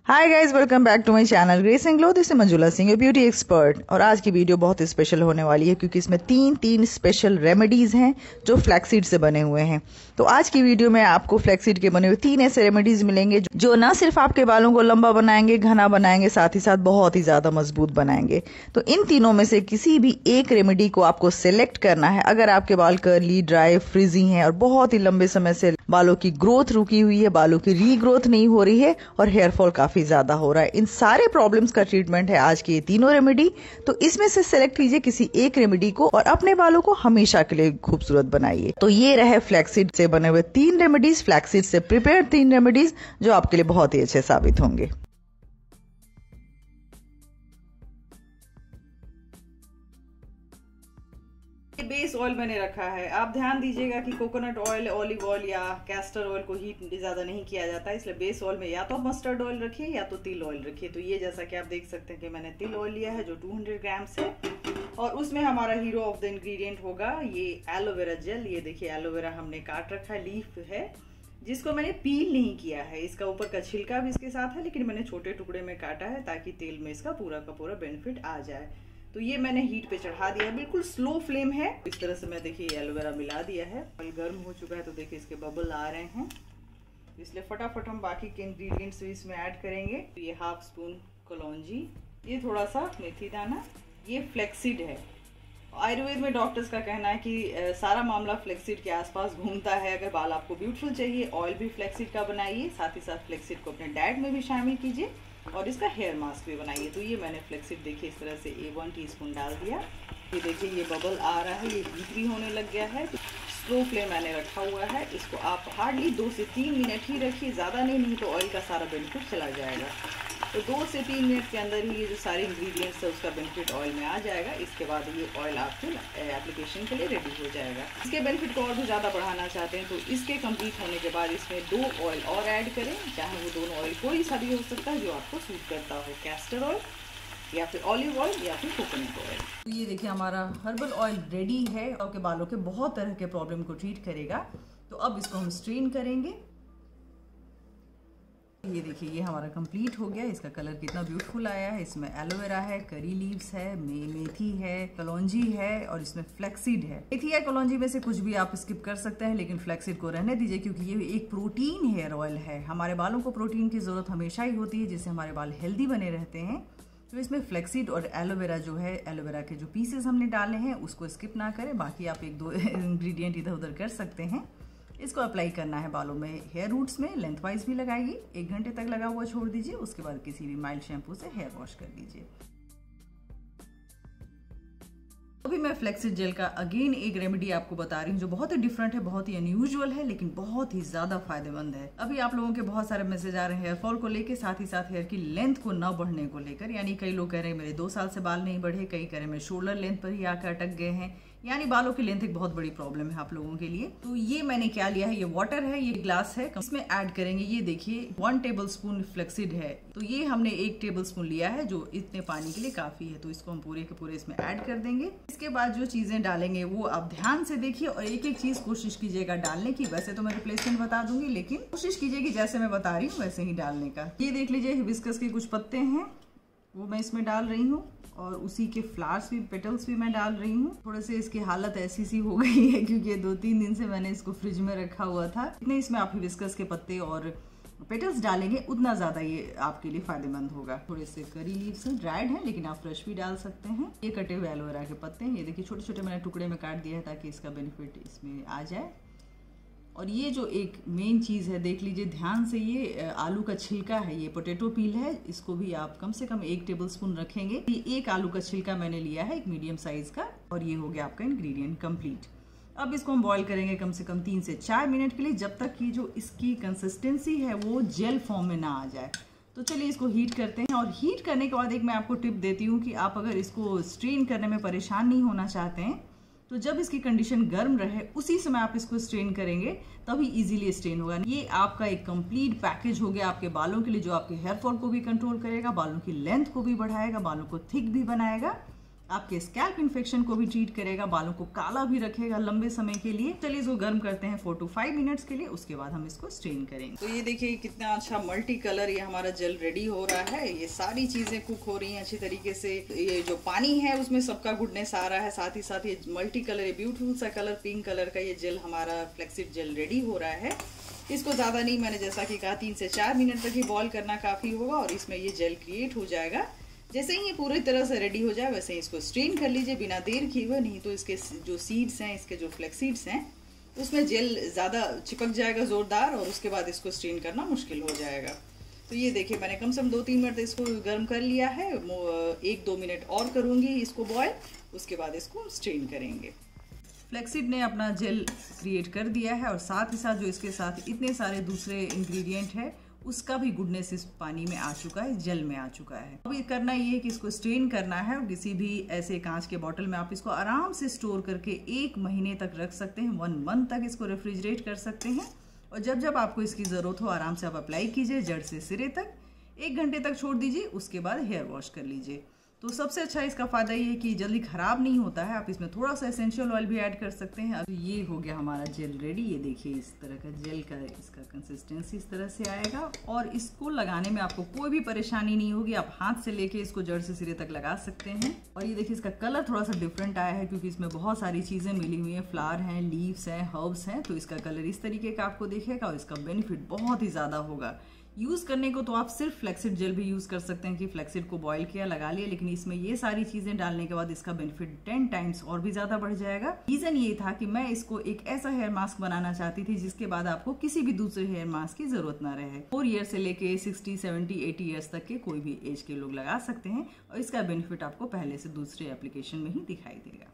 Hi guys, welcome back to my channel Grace and Glow. This is Manjula Singh, beauty expert. और आज की video बहुत special होने वाली है क्योंकि इसमें तीन स्पेशल रेमेडीज हैं जो फ्लैक्सीड से बने हुए हैं। तो आज की वीडियो में आपको फ्लैक्सीड के बने हुए 3 ऐसे रेमेडीज मिलेंगे जो ना सिर्फ आपके बालों को लंबा बनाएंगे, घना बनाएंगे, साथ ही साथ बहुत ही ज्यादा मजबूत बनाएंगे। तो इन तीनों में से किसी भी एक रेमेडी को आपको सिलेक्ट करना है। अगर आपके बाल कर्ली, ड्राई, फ्रिजी हैं और बहुत ही लंबे समय से बालों की ग्रोथ रुकी हुई है, बालों की रीग्रोथ नहीं हो रही है और हेयर फॉल काफी ज्यादा हो रहा है, इन सारे प्रॉब्लम्स का ट्रीटमेंट है आज की ये तीनों रेमेडी। तो इसमें से सिलेक्ट कीजिए किसी एक रेमेडी को और अपने बालों को हमेशा के लिए खूबसूरत बनाइए। तो ये रहे फ्लैक्सीड से बने हुए 3 रेमेडीज, फ्लैक्सीड से प्रिपेयर्ड 3 रेमेडीज जो आपके लिए बहुत ही अच्छे साबित होंगे। बेस ऑयल मैंने रखा है। आप ध्यान दीजिएगा कि कोकोनट ऑयल, ऑलिव ऑयल या कैस्टर ऑयल को हीट ज्यादा नहीं किया जाता है, इसलिए बेस ऑयल में या तो मस्टर्ड ऑयल रखिए या तो तिल ऑयल रखिए। तो ये जैसा कि आप देख सकते हैं कि मैंने तिल ऑयल लिया है जो 200 ग्राम्स है और उसमें हमारा हीरो ऑफ द इंग्रेडिएंट होगा ये एलोवेरा जेल। ये देखिए एलोवेरा हमने काट रखा है, लीफ है जिसको मैंने पील नहीं किया है। इसका ऊपर का छिलका भी इसके साथ है लेकिन मैंने छोटे टुकड़े में काटा है ताकि तेल में इसका पूरा का पूरा बेनिफिट आ जाए। तो ये मैंने हीट पे चढ़ा दिया है, बिल्कुल स्लो फ्लेम है। इस तरह से मैं देखिए एलोवेरा मिला दिया है, ऑयल गर्म हो चुका है तो देखिए इसके बबल आ रहे हैं, इसलिए फटाफट हम बाकी के इंग्रेडिएंट्स भी इसमें ऐड करेंगे। तो ये हाफ स्पून कलौंजी, ये थोड़ा सा मेथी दाना, ये फ्लैक्सीड है। आयुर्वेद में डॉक्टर्स का कहना है कि सारा मामला फ्लैक्सीड के आसपास घूमता है। अगर बाल आपको ब्यूटीफुल चाहिए, ऑयल भी फ्लैक्सीड का बनाइए, साथ ही साथ फ्लैक्सीड को अपने डाइट में भी शामिल कीजिए और इसका हेयर मास्क भी बनाइए। तो ये मैंने फ्लैक्सीड देखिए इस तरह से 1 टीस्पून डाल दिया। ये देखिए ये बबल आ रहा है, ये हीट भी होने लग गया है। तो स्लो फ्लेम मैंने रखा हुआ है, इसको आप हार्डली 2 से 3 मिनट ही रखिए, ज़्यादा नहीं तो ऑयल का सारा बेनिफिट चला जाएगा। तो 2 से 3 मिनट के अंदर ही ये जो सारे इंग्रेडिएंट्स है उसका बेनिफिट ऑयल में आ जाएगा। इसके बाद ये ऑयल आपके एप्लीकेशन के लिए रेडी हो जाएगा। इसके बेनिफिट को और भी ज़्यादा बढ़ाना चाहते हैं तो इसके कंप्लीट होने के बाद इसमें 2 ऑयल और ऐड करें, चाहे वो दोनों ऑयल कोई सा भी हो सकता है जो आपको सूट करता हो, कैस्टर ऑयल या फिर ऑलिव ऑयल या फिर कोकोनट ऑयल। तो ये देखिए हमारा हर्बल ऑयल रेडी है, आपके बालों के बहुत तरह के प्रॉब्लम को ट्रीट करेगा। तो अब इसको हम स्ट्रेन करेंगे। ये देखिए ये हमारा कंप्लीट हो गया। इसका कलर कितना ब्यूटीफुल आया है। इसमें एलोवेरा है, करी लीव्स है, मेथी है, कलौंजी है और इसमें फ्लैक्सीड है। मेथी या कलौंजी में से कुछ भी आप स्किप कर सकते हैं लेकिन फ्लैक्सीड को रहने दीजिए क्योंकि ये एक प्रोटीन हेयर ऑयल है। हमारे बालों को प्रोटीन की जरूरत हमेशा ही होती है जिससे हमारे बाल हेल्दी बने रहते हैं। तो इसमें फ्लैक्सीड और एलोवेरा जो है, एलोवेरा के जो पीसेस हमने डाले हैं उसको स्किप ना करें, बाकी आप 1-2 इंग्रेडिएंट इधर उधर कर सकते हैं। इसको अप्लाई करना है बालों में, हेयर रूट्स में लेंथ वाइज भी लगाइए। 1 घंटे तक लगा हुआ छोड़ दीजिए, उसके बाद किसी भी माइल्ड शैम्पू से हेयर वॉश कर लीजिए। अभी मैं फ्लैक्सीड जेल का अगेन एक रेमेडी आपको बता रही हूँ जो बहुत ही डिफरेंट है, बहुत ही अनयूजुअल है लेकिन बहुत ही ज्यादा फायदेमंद है। अभी आप लोगों के बहुत सारे मैसेज आ रहे हैं हेयर फॉल को लेकर, साथ ही साथ हेयर की लेंथ को न बढ़ने को लेकर। यानी कई लोग कह रहे हैं मेरे 2 साल से बाल नहीं बढ़े, कई कह रहे हैं मेरे शोल्डर लेंथ पर ही आकर अटक गए हैं। यानी बालों की लेंथ एक बहुत बड़ी प्रॉब्लम है आप लोगों के लिए। तो ये मैंने क्या लिया है, ये वाटर है, ये ग्लास है, इसमें ऐड करेंगे। ये देखिए 1 टेबलस्पून फ्लैक्सीड है, तो ये हमने 1 टेबलस्पून लिया है जो इतने पानी के लिए काफी है। तो इसको हम पूरे के पूरे इसमें ऐड कर देंगे। इसके बाद जो चीजें डालेंगे वो आप ध्यान से देखिए और एक चीज कोशिश कीजिएगा डालने की। वैसे तो मैं रिप्लेसमेंट बता दूंगी लेकिन कोशिश कीजिए कि जैसे मैं बता रही हूँ वैसे ही डालने का। ये देख लीजिए हिबिस्कस के कुछ पत्ते हैं वो मैं इसमें डाल रही हूँ और उसी के फ्लावर्स भी, पेटल्स भी मैं डाल रही हूँ। थोड़े से इसकी हालत ऐसी सी हो गई है क्योंकि 2-3 दिन से मैंने इसको फ्रिज में रखा हुआ था। इतने इसमें आप हिबिस्कस के पत्ते और पेटल्स डालेंगे उतना ज्यादा ये आपके लिए फायदेमंद होगा। थोड़े से करी लीव्स हैं, ड्राइड हैं लेकिन आप फ्रेश भी डाल सकते हैं। ये कटे हुए एलोवेरा के पत्ते हैं, ये देखिए छोटे छोटे मैंने टुकड़े में काट दिया है ताकि इसका बेनिफिट इसमें आ जाए। और ये जो एक मेन चीज़ है देख लीजिए ध्यान से, ये आलू का छिलका है, ये पोटैटो पील है, इसको भी आप कम से कम 1 टेबलस्पून रखेंगे। ये 1 आलू का छिलका मैंने लिया है, एक मीडियम साइज का, और ये हो गया आपका इंग्रेडिएंट कंप्लीट। अब इसको हम बॉईल करेंगे कम से कम 3 से 4 मिनट के लिए, जब तक कि जो इसकी कंसिस्टेंसी है वो जेल फॉर्म में ना आ जाए। तो चलिए इसको हीट करते हैं। और हीट करने के बाद एक मैं आपको टिप देती हूँ कि आप अगर इसको स्ट्रेन करने में परेशान नहीं होना चाहते हैं तो जब इसकी कंडीशन गर्म रहे उसी समय आप इसको स्ट्रेन करेंगे तभी इजीली स्ट्रेन होगा। ये आपका एक कंप्लीट पैकेज हो गया आपके बालों के लिए जो आपके हेयर फॉल को भी कंट्रोल करेगा, बालों की लेंथ को भी बढ़ाएगा, बालों को थिक भी बनाएगा आपके स्कैल्प इन्फेक्शन को भी ट्रीट करेगा, बालों को काला भी रखेगा लंबे समय के लिए। चलिए इसको गर्म करते हैं 4 to 5 मिनट्स के लिए, उसके बाद हम इसको स्ट्रेन करेंगे। तो ये देखिए कितना अच्छा मल्टी कलर ये हमारा जेल रेडी हो रहा है। ये सारी चीजें कुक हो रही हैं अच्छी तरीके से। ये जो पानी है उसमें सबका गुडनेस आ रहा है, साथ ही साथ ये मल्टी कलर, ये ब्यूटीफुल सा कलर पिंक कलर का ये जेल हमारा फ्लैक्सीड जेल रेडी हो रहा है। इसको ज़्यादा नहीं, मैंने जैसा कि कहा 3 से 4 मिनट तक ही बॉईल करना काफ़ी होगा और इसमें ये जेल क्रिएट हो जाएगा। जैसे ही ये पूरी तरह से रेडी हो जाए वैसे ही इसको स्ट्रेन कर लीजिए बिना देर किए हुए, नहीं तो इसके जो सीड्स हैं, इसके जो फ्लैक्सीड्स हैं, उसमें जेल ज़्यादा चिपक जाएगा ज़ोरदार और उसके बाद इसको स्ट्रेन करना मुश्किल हो जाएगा। तो ये देखिए मैंने कम से कम 2-3 मिनट इसको गर्म कर लिया है। 1-2 मिनट और करूँगी इसको बॉयल, उसके बाद इसको स्ट्रेन करेंगे। फ्लैक्सीड ने अपना जेल क्रिएट कर दिया है और साथ ही साथ जो इसके साथ इतने सारे दूसरे इंग्रेडिएंट है उसका भी गुडनेस इस पानी में आ चुका है, जेल में आ चुका है। अब ये करना ये है कि इसको स्ट्रेन करना है और किसी भी ऐसे कांच के बोतल में आप इसको आराम से स्टोर करके 1 महीने तक रख सकते हैं। 1 मंथ तक इसको रेफ्रिजरेट कर सकते हैं और जब जब आपको इसकी ज़रूरत हो आराम से आप अप्लाई कीजिए जड़ से सिरे तक। 1 घंटे तक छोड़ दीजिए, उसके बाद हेयर वॉश कर लीजिए। तो सबसे अच्छा इसका फ़ायदा ये है कि जल्दी ख़राब नहीं होता है। आप इसमें थोड़ा सा एसेंशियल ऑयल भी ऐड कर सकते हैं। अब ये हो गया हमारा जेल रेडी। ये देखिए इस तरह का जेल का इसका कंसिस्टेंसी इस तरह से आएगा और इसको लगाने में आपको कोई भी परेशानी नहीं होगी। आप हाथ से लेके इसको जड़ से सिरे तक लगा सकते हैं। और ये देखिए इसका कलर थोड़ा सा डिफरेंट आया है क्योंकि इसमें बहुत सारी चीज़ें मिली हुई हैं, फ्लावर हैं, लीव्स हैं, हर्ब्स हैं, तो इसका कलर इस तरीके का आपको दिखेगा और इसका बेनिफिट बहुत ही ज़्यादा होगा। यूज़ करने को तो आप सिर्फ फ्लैक्सीड जेल भी यूज़ कर सकते हैं कि फ्लैक्सीड को बॉईल किया, लगा लिया, लेकिन इसमें ये सारी चीज़ें डालने के बाद इसका बेनिफिट 10 टाइम्स और भी ज़्यादा बढ़ जाएगा। रीज़न ये था कि मैं इसको एक ऐसा हेयर मास्क बनाना चाहती थी जिसके बाद आपको किसी भी दूसरे हेयर मास्क की ज़रूरत ना रहे। 4 ईयर से लेके 60, 70, 80 ईयर्स तक के कोई भी एज के लोग लगा सकते हैं और इसका बेनिफिट आपको पहले से दूसरे एप्लीकेशन में ही दिखाई देगा।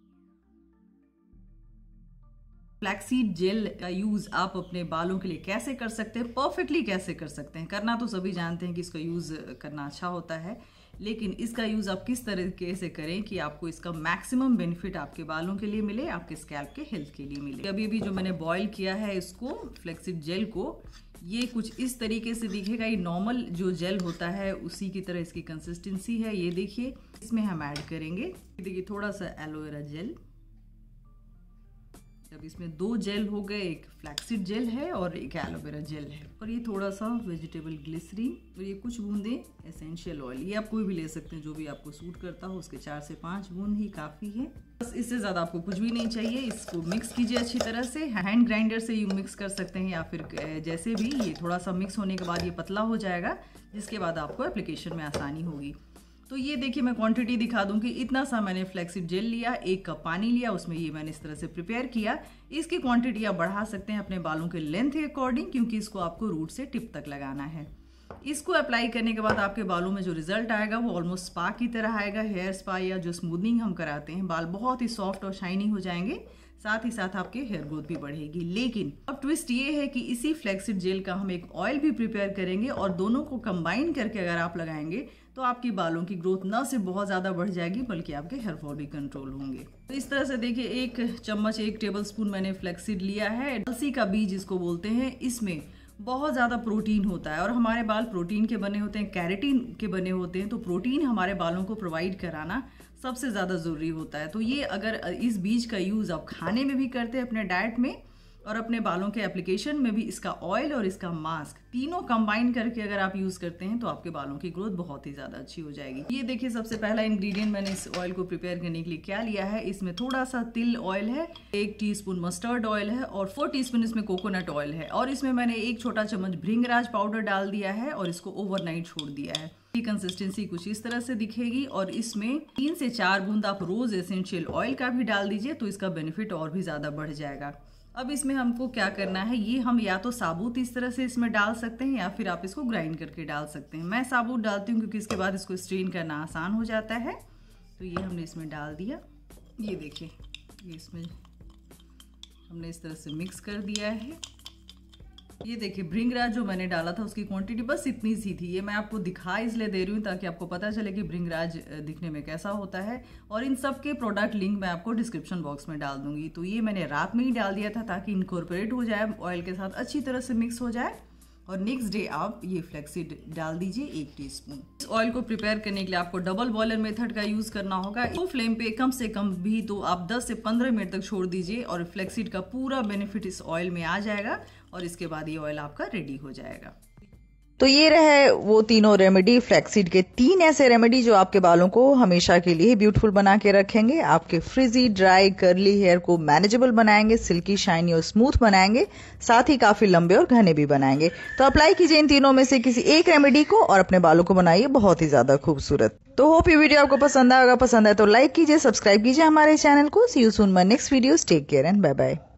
फ्लैक्सीड जेल का यूज़ आप अपने बालों के लिए कैसे कर सकते हैं, परफेक्टली कैसे कर सकते हैं। करना तो सभी जानते हैं कि इसका यूज़ करना अच्छा होता है, लेकिन इसका यूज़ आप किस तरीके से करें कि आपको इसका मैक्सिमम बेनिफिट आपके बालों के लिए मिले, आपके स्कैल्प के हेल्थ के लिए मिले। अभी भी जो मैंने बॉईल किया है इसको फ्लैक्सीड जेल को, ये कुछ इस तरीके से दिखेगा। ये नॉर्मल जो जेल होता है उसी की तरह इसकी कंसिस्टेंसी है। ये देखिए इसमें हम ऐड करेंगे, देखिए थोड़ा सा एलोवेरा जेल। अब इसमें 2 जेल हो गए, एक फ्लैक्सीड जेल है और एक एलोवेरा जेल है और ये थोड़ा सा वेजिटेबल ग्लिसरीन और ये कुछ बूंदे एसेंशियल ऑयल। ये आप कोई भी ले सकते हैं जो भी आपको सूट करता हो, उसके 4 से 5 बूंद ही काफ़ी है, बस इससे ज़्यादा आपको कुछ भी नहीं चाहिए। इसको मिक्स कीजिए अच्छी तरह से, हैंड ग्राइंडर से यू मिक्स कर सकते हैं या फिर जैसे भी। ये थोड़ा सा मिक्स होने के बाद ये पतला हो जाएगा, जिसके बाद आपको एप्लीकेशन में आसानी होगी। तो ये देखिए मैं क्वांटिटी दिखा दूं कि इतना सा मैंने फ्लैक्सीड जेल लिया, 1 कप पानी लिया, उसमें ये मैंने इस तरह से प्रिपेयर किया। इसकी क्वांटिटी आप बढ़ा सकते हैं अपने बालों के लेंथ के अकॉर्डिंग, क्योंकि इसको आपको रूट से टिप तक लगाना है। इसको अप्लाई करने के बाद आपके बालों में जो रिजल्ट आएगा वो ऑलमोस्ट स्पा की तरह आएगा। हेयर स्पा या जो स्मूदनिंग हम कराते हैं, बाल बहुत ही सॉफ्ट और शाइनी हो जाएंगे, साथ ही साथ आपके हेयर ग्रोथ भी बढ़ेगी। लेकिन अब ट्विस्ट ये है कि इसी फ्लैक्सीड जेल का हम एक ऑयल भी प्रिपेयर करेंगे और दोनों को कंबाइन करके अगर आप लगाएंगे तो आपके बालों की ग्रोथ न सिर्फ बहुत ज़्यादा बढ़ जाएगी बल्कि आपके हेयर फॉल भी कंट्रोल होंगे। तो इस तरह से देखिए 1 चम्मच 1 टेबलस्पून मैंने फ्लैक्सीड लिया है। अलसी का बीज इसको बोलते हैं। इसमें बहुत ज़्यादा प्रोटीन होता है और हमारे बाल प्रोटीन के बने होते हैं, कैरेटीन के बने होते हैं, तो प्रोटीन हमारे बालों को प्रोवाइड कराना सबसे ज़्यादा ज़रूरी होता है। तो ये अगर इस बीज का यूज़ आप खाने में भी करते हैं अपने डाइट में और अपने बालों के एप्लीकेशन में भी, इसका ऑयल और इसका मास्क तीनों कंबाइन करके अगर आप यूज़ करते हैं तो आपके बालों की ग्रोथ बहुत ही ज़्यादा अच्छी हो जाएगी। ये देखिए सबसे पहला इंग्रेडिएंट मैंने इस ऑयल को प्रिपेयर करने के लिए क्या लिया है। इसमें थोड़ा सा तिल ऑयल है, 1 टीस्पून मस्टर्ड ऑयल है और 4 टीस्पून इसमें कोकोनट ऑयल है और इसमें मैंने 1 छोटा चम्मच भृंगराज पाउडर डाल दिया है और इसको ओवरनाइट छोड़ दिया है। ये कंसिस्टेंसी कुछ इस तरह से दिखेगी और इसमें 3 से 4 बूंद आप रोज एसेंशियल ऑयल का भी डाल दीजिए तो इसका बेनिफिट और भी ज़्यादा बढ़ जाएगा। अब इसमें हमको क्या करना है, ये हम या तो साबुत इस तरह से इसमें डाल सकते हैं या फिर आप इसको ग्राइंड करके डाल सकते हैं। मैं साबुत डालती हूँ क्योंकि इसके बाद इसको स्ट्रेन करना आसान हो जाता है। तो ये हमने इसमें डाल दिया। ये देखिए ये इसमें हमने इस तरह से मिक्स कर दिया है। ये देखिए भृंगराज जो मैंने डाला था उसकी क्वांटिटी बस इतनी सी थी। ये मैं आपको दिखा इसलिए दे रही हूँ ताकि आपको पता चले कि भृंगराज दिखने में कैसा होता है। और इन सब के प्रोडक्ट लिंक मैं आपको डिस्क्रिप्शन बॉक्स में डाल दूंगी। तो ये मैंने रात में ही डाल दिया था ताकि इनकॉर्पोरेट हो जाए, ऑयल के साथ अच्छी तरह से मिक्स हो जाए और नेक्स्ट डे आप ये फ्लैक्सीड डाल दीजिए 1 टीस्पून। इस ऑयल को प्रिपेयर करने के लिए आपको डबल बॉयलर मेथड का यूज करना होगा। लो फ्लेम पे कम से कम भी तो आप 10 से 15 मिनट तक छोड़ दीजिए और फ्लैक्सीड का पूरा बेनिफिट इस ऑयल में आ जाएगा और इसके बाद ये ऑयल आपका रेडी हो जाएगा। तो ये रहे वो तीनों रेमेडी, फ्लैक्सीड के 3 ऐसे रेमेडी जो आपके बालों को हमेशा के लिए ब्यूटीफुल बना के रखेंगे, आपके फ्रिजी, ड्राई, कर्ली हेयर को मैनेजेबल बनाएंगे, सिल्की, शाइनी और स्मूथ बनाएंगे, साथ ही काफी लंबे और घने भी बनाएंगे। तो अप्लाई कीजिए इन तीनों में से किसी एक रेमेडी को और अपने बालों को बनाइए बहुत ही ज्यादा खूबसूरत। तो होप ये वीडियो आपको पसंद आएगा। पसंद है तो लाइक कीजिए, सब्सक्राइब कीजिए हमारे चैनल को। See you soon my next video. Take care and bye bye.